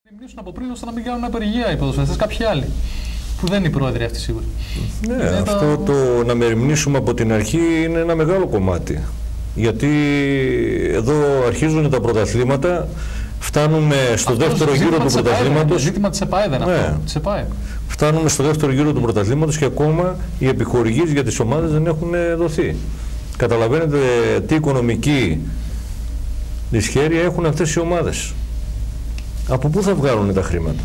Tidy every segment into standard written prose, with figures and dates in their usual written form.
Μιλήσουν από πριν ώστε να μην κάνουν απεργία οι ποδοσφαιριστές, κάποιοι άλλοι. Που δεν είναι οι πρόεδροι αυτοί σίγουρα. Ναι, αυτό το να μεριμνήσουμε από την αρχή είναι ένα μεγάλο κομμάτι. Γιατί εδώ αρχίζουν τα πρωταθλήματα, φτάνουμε στο δεύτερο γύρο του πρωταθλήματος. Ζήτημα της ΕΠΑΕ δεν αυτό. Της ΕΠΑΕ. Φτάνουμε στο δεύτερο γύρο του πρωταθλήματος και ακόμα οι επιχορηγήσεις για τις ομάδες δεν έχουν δοθεί. Καταλαβαίνετε τι οικονομική δυσχέρεια έχουν αυτές οι ομάδες. Από πού θα βγάλουν τα χρήματα?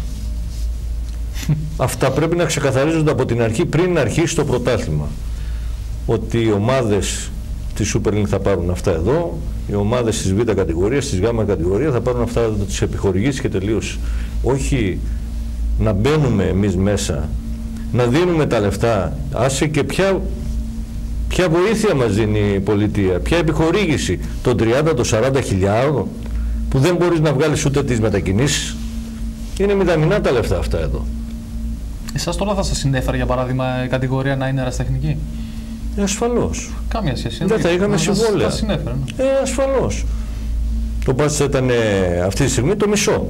Αυτά πρέπει να ξεκαθαρίζονται από την αρχή, πριν αρχίσει το πρωτάθλημα. Ότι οι ομάδες της Super League θα πάρουν αυτά εδώ, οι ομάδες της Β κατηγορίας, της Γ κατηγορία θα πάρουν αυτά εδώ, τις επιχορηγήσεις και τελείως. Όχι να μπαίνουμε εμείς μέσα, να δίνουμε τα λεφτά, άσε και ποια βοήθεια μας δίνει η πολιτεία, ποια επιχορήγηση, των 30, των 40 χιλιάδων, που δεν μπορείς να βγάλεις ούτε τις μετακινήσεις. Είναι μηδαμινά τα λεφτά αυτά εδώ. Εσάς τώρα θα σας συνέφερε για παράδειγμα η κατηγορία να είναι ερασιτεχνική? Ασφαλώς. Κάμια σχέση. Δεν θα είχαμε συμβόλαια. Θα συνέφερε. Ασφαλώς. Το μπάτς ήταν αυτή τη στιγμή το μισό.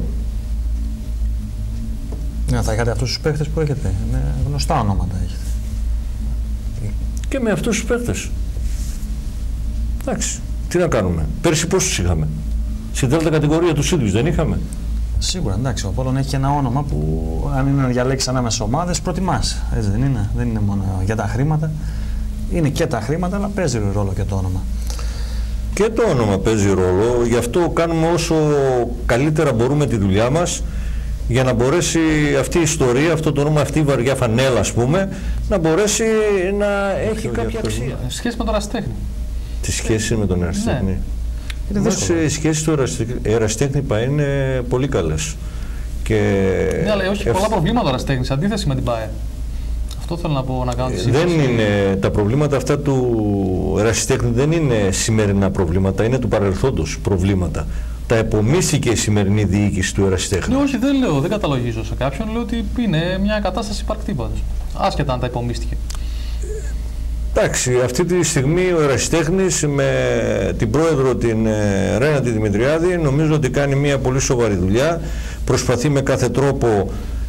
Ναι, θα είχατε αυτούς τους παίχτες που έχετε. Με γνωστά ονόματα έχετε. Και με αυτούς τους παίχτες. Εντάξει. Τι να κάνουμε. Πέρσι πόσους είχαμε? Στην τέταρτη κατηγορία τους ίδιους δεν είχαμε? Σίγουρα, εντάξει. Ο Απόλλων έχει ένα όνομα που αν είναι να διαλέξει ανάμεσα ομάδες, προτιμάς. Έτσι δεν είναι? Δεν είναι μόνο για τα χρήματα. Είναι και τα χρήματα, αλλά παίζει ρόλο και το όνομα. Και το όνομα παίζει ρόλο. Γι' αυτό κάνουμε όσο καλύτερα μπορούμε τη δουλειά μας, για να μπορέσει αυτή η ιστορία, αυτό το όνομα, αυτή η βαριά φανέλα, ας πούμε, να μπορέσει να έχει κάποια αξία. Σχέση με τον ερασιτέχνη. Τη σχέση με τον ερασιτέχνη. Ναι. Οι σχέσεις του ερασιτέχνη είναι πολύ καλές. Ναι, αλλά όχι πολλά προβλήματα ερασιτέχνης, αντίθεση με την ΠΑΕ. Αυτό θέλω να πω, να κάνω τη σύγκριση. Δεν είναι, τα προβλήματα αυτά του ερασιτέχνη δεν είναι σημερινά προβλήματα, είναι του παρελθόντος προβλήματα. Τα επομίστηκε η σημερινή διοίκηση του ερασιτέχνη. Ναι, όχι, δεν λέω, δεν καταλογίζω σε κάποιον. Λέω ότι είναι μια κατάσταση υπαρκτή πάντως. Άσχετα αν τα επομίστηκε. Εντάξει, αυτή τη στιγμή ο ερασιτέχνης με την πρόεδρο την Ρένα τη Δημητριάδη νομίζω ότι κάνει μια πολύ σοβαρή δουλειά. Προσπαθεί με κάθε τρόπο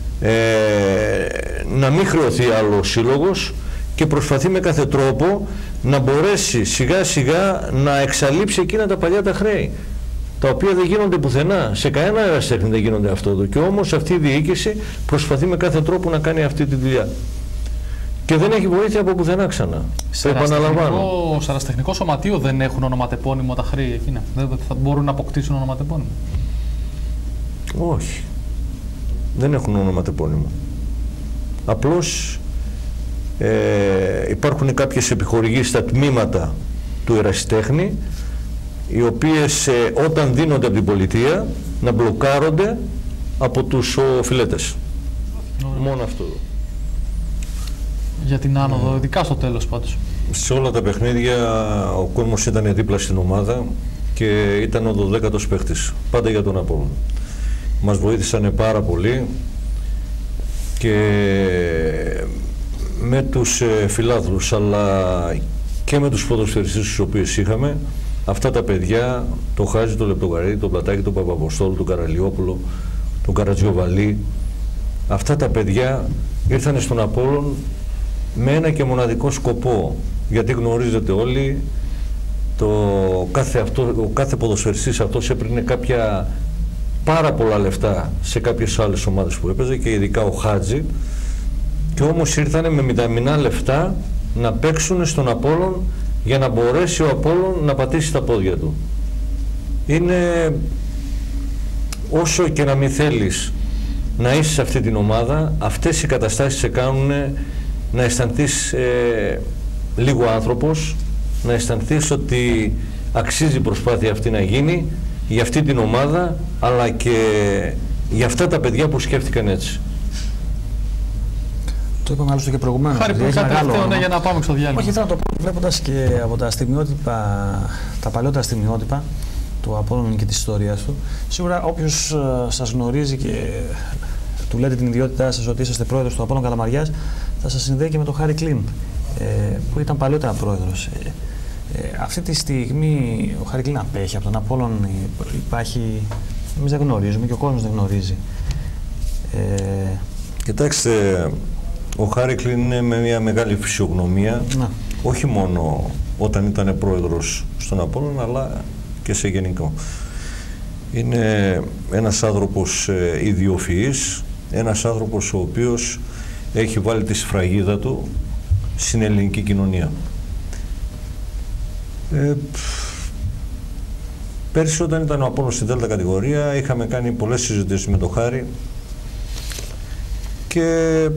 να μην χρεωθεί άλλο σύλλογος και προσπαθεί με κάθε τρόπο να μπορέσει σιγά σιγά να εξαλείψει εκείνα τα παλιά τα χρέη, τα οποία δεν γίνονται πουθενά. Σε κανένα ερασιτέχνη δεν γίνονται αυτό εδώ. Και όμως αυτή η διοίκηση προσπαθεί με κάθε τρόπο να κάνει αυτή τη δουλειά. Και δεν έχει βοήθεια από πουθενά ξανά. Το επαναλαμβάνω. Σε ερασιτεχνικό σωματείο δεν έχουν ονοματεπώνυμο τα χρέη εκείνα? Δεν θα μπορούν να αποκτήσουν ονοματεπώνυμο? Όχι. Δεν έχουν ονοματεπώνυμο. Απλώς υπάρχουν κάποιες επιχορηγήσεις στα τμήματα του ερασιτέχνη, οι οποίες όταν δίνονται από την πολιτεία να μπλοκάρονται από τους οφειλέτες. Μόνο αυτό. Για την άνοδο, ειδικά στο τέλος πάντως. Σε όλα τα παιχνίδια ο κόσμος ήταν δίπλα στην ομάδα και ήταν ο 12ος παίχτης, πάντα για τον Απόλλωνα. Μας βοήθησαν πάρα πολύ και με τους φιλάθλους αλλά και με τους ποδοσφαιριστές τους οποίους είχαμε. Αυτά τα παιδιά, το Χάζι, το Λεπτογαρίδη, το Πλατάκη, τον Παπαποστόλου, τον Καραλιόπουλο, τον Καρατζιοβαλή, αυτά τα παιδιά ήρθαν στον Απόλλων με ένα και μοναδικό σκοπό, γιατί γνωρίζετε όλοι, ο κάθε ποδοσφαιριστής αυτός έπαιρνε κάποια πάρα πολλά λεφτά σε κάποιες άλλες ομάδες που έπαιζε και ειδικά ο Χάτζη, και όμως ήρθανε με μηδαμινά λεφτά να παίξουν στον Απόλλων για να μπορέσει ο Απόλλων να πατήσει τα πόδια του. Είναι, όσο και να μην θέλεις να είσαι σε αυτή την ομάδα, αυτές οι καταστάσεις σε κάνουν να αισθανθείς λίγο άνθρωπος, να αισθανθείς ότι αξίζει η προσπάθεια αυτή να γίνει για αυτή την ομάδα, αλλά και για αυτά τα παιδιά που σκέφτηκαν έτσι. Το είπαμε άλλωστε και προηγουμένως. Χάρη που είχα τελευταίο, για να πάμε στο διάλειμμα. Όχι, ήθελα να το πω βλέποντας και από τα στιγμιότυπα, τα παλιότερα στιγμιότυπα του Απόλλωνα και της ιστορίας του. Σίγουρα όποιος σας γνωρίζει και του λέτε την ιδιότητά σας ότι είσαστε πρόεδρος του Απόλλωνα Καλαμαριάς, θα σας συνδέει και με τον Χάρη Κλίντ, που ήταν παλιότερα πρόεδρος. Αυτή τη στιγμή ο Χάρη Κλίντ απέχει από τον Απόλλωνα, υπάρχει, εμείς δεν γνωρίζουμε και ο κόσμος δεν γνωρίζει. Κοιτάξτε, ο Χάρικλιν είναι με μια μεγάλη φυσιογνωμία, όχι μόνο όταν ήταν πρόεδρος στον Απόλλωνα, αλλά και σε γενικό. Είναι ένας άνθρωπος ιδιοφυής, ένας άνθρωπος ο οποίος έχει βάλει τη σφραγίδα του στην ελληνική κοινωνία. Πέρσι όταν ήταν ο Απόλλωνας στην Δέλτα κατηγορία είχαμε κάνει πολλές συζητήσεις με τον Χάρη και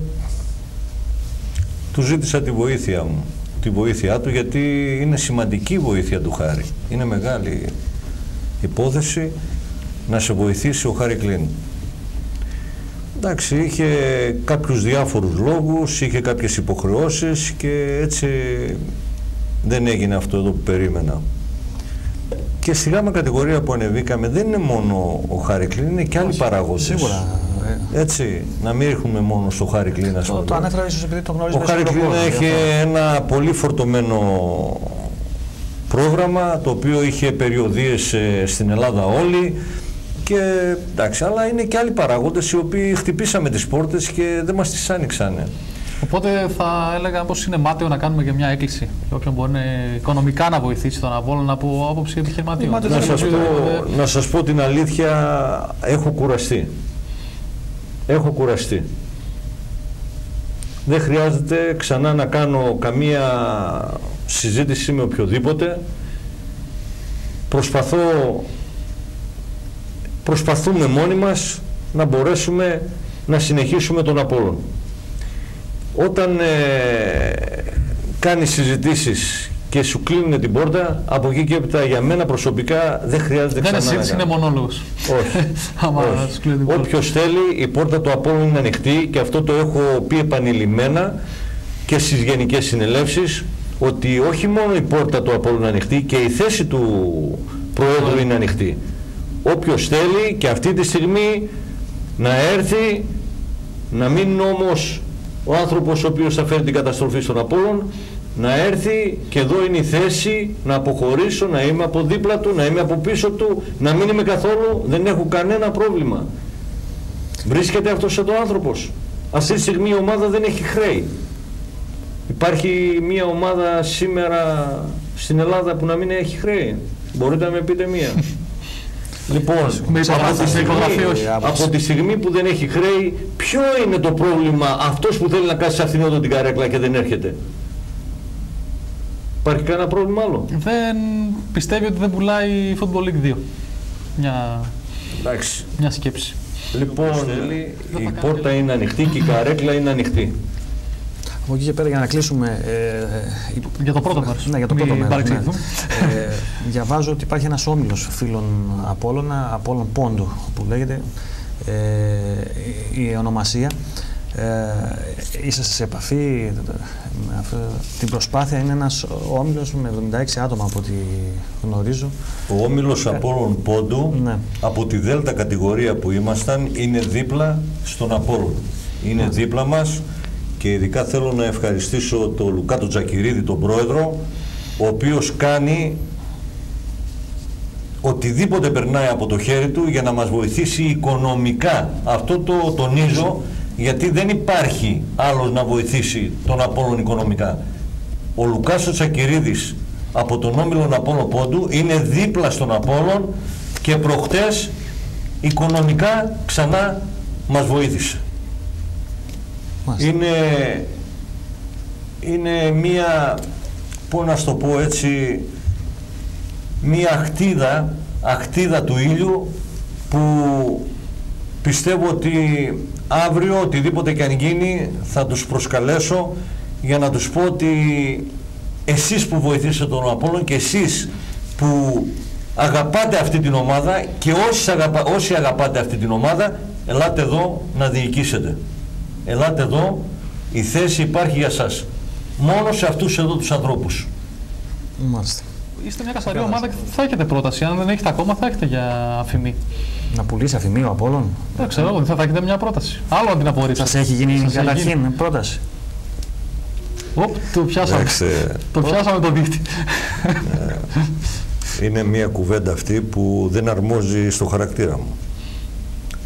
του ζήτησα τη βοήθεια μου, τη βοήθειά του, γιατί είναι σημαντική η βοήθεια του Χάρη. Είναι μεγάλη υπόθεση να σε βοηθήσει ο Χάρικλιν. Εντάξει, είχε κάποιους διάφορους λόγους, είχε κάποιες υποχρεώσεις και έτσι δεν έγινε αυτό εδώ που περίμενα. Και στη γάμα κατηγορία που ανεβήκαμε δεν είναι μόνο ο Χάρικλιν, είναι και άλλοι παράγοντες. Σίγουρα. Έτσι, να μην ρίχνουμε μόνο στο Χάρικλιν. Το ανέφερα ίσως επειδή το γνωρίζουμε. Ο Χάρικλιν έχει ένα πολύ φορτωμένο πρόγραμμα, το οποίο είχε περιοδίες στην Ελλάδα όλη. Και εντάξει, αλλά είναι και άλλοι παράγοντες οι οποίοι χτυπήσαμε τις πόρτες και δεν μας τις άνοιξανε. Οπότε θα έλεγα πως είναι μάταιο να κάνουμε και μια έκκληση για όποιον μπορεί οικονομικά να βοηθήσει τον Απόλλωνα από άποψη επιχειρηματιών. Να σας πω την αλήθεια, έχω κουραστεί. Έχω κουραστεί. Δεν χρειάζεται ξανά να κάνω καμία συζήτηση με οποιοδήποτε. Προσπαθούμε μόνοι μας να μπορέσουμε να συνεχίσουμε τον Απόλλωνα. Όταν κάνεις συζητήσεις και σου κλείνουν την πόρτα, από εκεί και έπειτα για μένα προσωπικά δεν χρειάζεται ξανά. Δεν είναι συζήτηση, είναι μονόλογος. Όχι. Όποιος θέλει, η πόρτα του Απόλλωνα είναι ανοιχτή και αυτό το έχω πει επανειλημμένα και στις γενικές συνελεύσεις, ότι όχι μόνο η πόρτα του Απόλλωνα είναι ανοιχτή και η θέση του Προέδρου είναι ανοιχτή. Όποιος θέλει και αυτή τη στιγμή να έρθει, να μην είναι όμως ο άνθρωπος ο οποίος θα φέρει την καταστροφή στον Απόλλωνα, να έρθει και εδώ είναι η θέση να αποχωρήσω, να είμαι από δίπλα του, να είμαι από πίσω του, να μην είμαι καθόλου, δεν έχω κανένα πρόβλημα. Βρίσκεται αυτός εδώ ο άνθρωπος. Αυτή τη στιγμή η ομάδα δεν έχει χρέη. Υπάρχει μια ομάδα σήμερα στην Ελλάδα που να μην έχει χρέη. Μπορείτε να με πείτε μία? Λοιπόν, από τη στιγμή που δεν έχει χρέη, ποιο είναι το πρόβλημα αυτός που θέλει να κάτσει σε αυτήν εδώ την καρέκλα και δεν έρχεται? Υπάρχει κανένα πρόβλημα άλλο? Δεν πιστεύει ότι δεν πουλάει η Football League 2. Μια σκέψη. Λοιπόν, η πόρτα είναι ανοιχτή και η καρέκλα είναι ανοιχτή. Από εκεί και πέρα, για να κλείσουμε. Για το πρώτο μέρος. Ναι, για το πρώτο μέρος. Ναι. Διαβάζω ότι υπάρχει ένας όμιλος φίλων Απόλλωνα, Απόλλων Πόντου, που λέγεται η ονομασία. Είσαστε σε επαφή? Την προσπάθεια είναι ένας όμιλος με 76 άτομα από ό,τι γνωρίζω. Ο όμιλος Απόλλων Πόντου, ναι, από τη Δέλτα κατηγορία που ήμασταν, είναι δίπλα στον Απόλλωνα. Είναι δίπλα μας. Και ειδικά θέλω να ευχαριστήσω τον Λουκά τον Τζακυρίδη, τον πρόεδρο, ο οποίος κάνει οτιδήποτε περνάει από το χέρι του για να μας βοηθήσει οικονομικά. Αυτό το τονίζω, γιατί δεν υπάρχει άλλος να βοηθήσει τον Απόλλων οικονομικά. Ο Λουκάς ο Τζακυρίδης από τον όμιλο Απόλλων Πόντου είναι δίπλα στον Απόλλων και προχτές οικονομικά ξανά μας βοήθησε. Είναι μία, πώς να στο πω έτσι, μία αχτίδα του ήλιου που πιστεύω ότι αύριο οτιδήποτε και αν γίνει θα τους προσκαλέσω για να τους πω ότι εσείς που βοηθήσατε τον Απόλλωνα και εσείς που αγαπάτε αυτή την ομάδα και όσοι αγαπάτε αυτή την ομάδα, ελάτε εδώ να διοικήσετε. Ελάτε εδώ, η θέση υπάρχει για σας. Μόνο σε αυτούς εδώ τους ανθρώπους. Μάλιστα. Είστε μια καθαρή ομάδα και θα έχετε πρόταση. Αν δεν έχετε ακόμα, θα έχετε για αφημί. Να πουλήσει αφημί ο Απόλλων? Δεν ξέρω, θα έχετε μια πρόταση. Άλλο αν την απορρίψετε. Σας έχει γίνει καταρχήν πρόταση? Το πιάσαμε. Το πιάσαμε το δίχτυ. Είναι μια κουβέντα αυτή που δεν αρμόζει στο χαρακτήρα μου.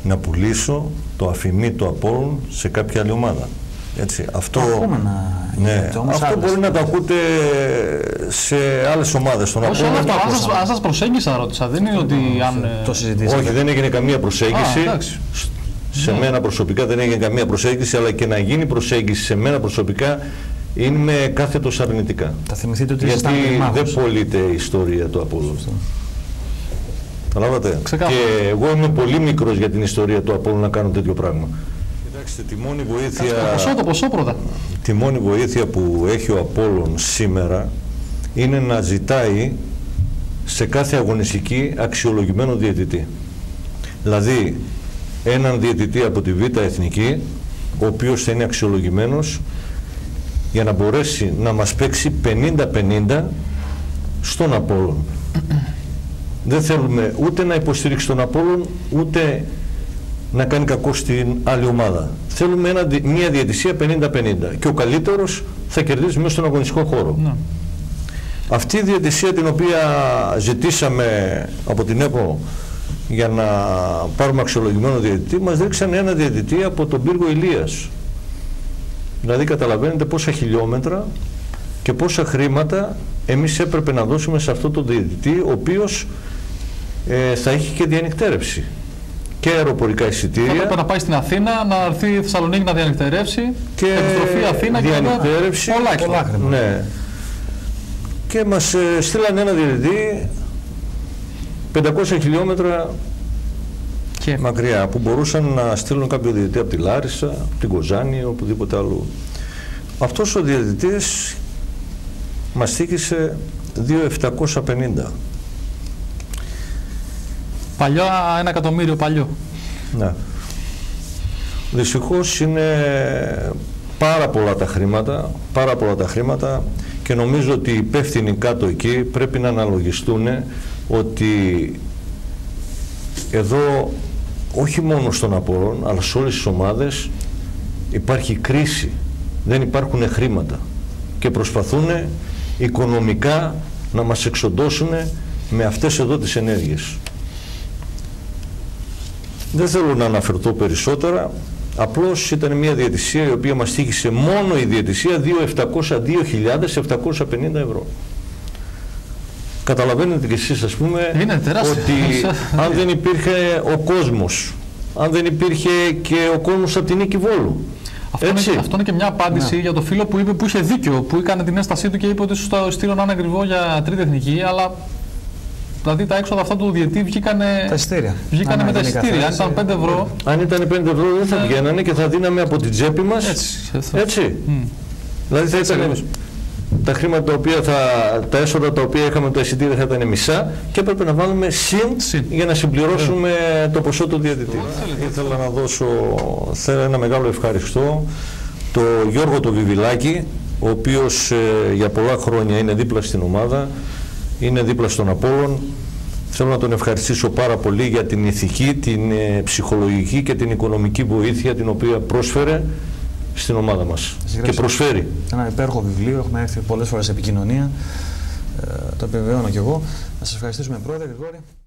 να πουλήσω το αφημί του Απόλλων σε κάποια άλλη ομάδα. Έτσι, αυτό αυτό μπορεί να το ακούτε σε άλλες ομάδες. Αν σας προσέγγισα, ρώτησα, δεν είναι ότι αν... Το συζητήσατε. Όχι, δεν έγινε καμία προσέγγιση. Σε μένα προσωπικά δεν έγινε καμία προσέγγιση, αλλά και να γίνει προσέγγιση σε μένα προσωπικά είμαι κάθετος αρνητικά. Θα θυμηθείτε ότι γιατί δεν πωλείται η ιστορία του Απόλλων. Καταλάβατε. Και εγώ είμαι πολύ μικρός για την ιστορία του Απόλλων να κάνω τέτοιο πράγμα. Κοιτάξτε, τη μόνη βοήθεια... Το ποσό πρώτα. Τη μόνη βοήθεια που έχει ο Απόλλων σήμερα είναι να ζητάει σε κάθε αγωνιστική αξιολογημένο διαιτητή. Δηλαδή, έναν διαιτητή από τη Β' Εθνική, ο οποίος θα είναι αξιολογημένος για να μπορέσει να μας παίξει 50-50 στον Απόλλων. Δεν θέλουμε ούτε να υποστηρίξει τον Απόλλων, ούτε να κάνει κακό στην άλλη ομάδα. Θέλουμε μια διαιτησία 50-50 και ο καλύτερος θα κερδίσει μέσα στον αγωνιστικό χώρο. Ναι. Αυτή η διαιτησία την οποία ζητήσαμε από την ΕΠΟ για να πάρουμε αξιολογημένο διαιτητή, μας ρίξαν ένα διαιτητή από τον πύργο Ηλίας. Δηλαδή καταλαβαίνετε πόσα χιλιόμετρα και πόσα χρήματα εμείς έπρεπε να δώσουμε σε αυτό το διαιτητή, ο οποίος θα έχει και διανυκτέρευση και αεροπορικά εισιτήρια. Έπρεπε να πάει στην Αθήνα, να έρθει η Θεσσαλονίκη να διανυκτερεύσει και επιστροφή Αθήνα διανυκτέρευση, και πολλά χρήματα. Ναι. Και μας στείλαν ένα διαιτητή 500 χιλιόμετρα και μακριά, που μπορούσαν να στείλουν κάποιο διαιτητή από τη Λάρισα, από την Κοζάνη, οπουδήποτε άλλο. Αυτός ο διαιτητής μας τύχησε 2.750. Παλιό, 1 εκατομμύριο παλιό. Ναι. Δυστυχώς είναι πάρα πολλά τα χρήματα, και νομίζω ότι οι υπεύθυνοι κάτω εκεί πρέπει να αναλογιστούν ότι εδώ όχι μόνο στον Απόλλων αλλά σε όλες τις ομάδες υπάρχει κρίση, δεν υπάρχουν χρήματα και προσπαθούν οικονομικά να μας εξοντώσουν με αυτές εδώ τις ενέργειες. Δεν θέλω να αναφερθώ περισσότερα, απλώς ήταν μια διαιτησία η οποία μας τύχησε μόνο η διαιτησία 2.750 ευρώ. Καταλαβαίνετε κι εσείς, ας πούμε, ότι αν δεν υπήρχε ο κόσμος, αν δεν υπήρχε και ο κόσμος από την Νίκη Βόλου. Αυτό είναι και μια απάντηση για το φίλο που είπε, που είχε δίκιο, που έκανε την ένστασή του και είπε ότι στο ειστήριο να είναι ακριβό για τρίτη εθνική, αλλά δηλαδή τα έξοδα αυτά του διαιτή βγήκανε με τα εισιτήρια. Αν ήταν 5 ευρώ. Αν ήταν 5 ευρώ δεν θα βγαίνανε και θα δίναμε από την τσέπη μας. Έτσι. Δηλαδή θα ήταν τα χρήματα τα οποία τα έσοδα τα οποία είχαμε το εισιτήριο θα ήταν μισά και έπρεπε να βάλουμε συν για να συμπληρώσουμε το ποσό του διαιτητή. Ήθελα να δώσω ένα μεγάλο ευχαριστώ το Γιώργο το Βιβιλάκη, ο οποίος για πολλά χρόνια είναι δίπλα στην ομάδα, είναι δίπλα στον Απόλλων. Θέλω να τον ευχαριστήσω πάρα πολύ για την ηθική, την ψυχολογική και την οικονομική βοήθεια την οποία πρόσφερε στην ομάδα μας και προσφέρει. Ένα υπέροχο βιβλίο, έχουμε έρθει πολλές φορές σε επικοινωνία, το επιβεβαιώνω κι εγώ. Να σας ευχαριστήσουμε, Πρόεδρε Γρηγόρη.